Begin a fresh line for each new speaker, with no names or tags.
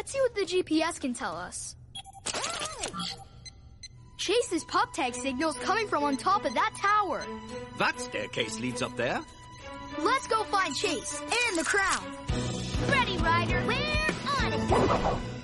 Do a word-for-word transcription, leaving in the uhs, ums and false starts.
Let's see what the G P S can tell us. Chase's pup tag signal's coming from on top of that tower.
That staircase leads up there.
Let's go find Chase and the crown.
Ready, Ryder. We're on it.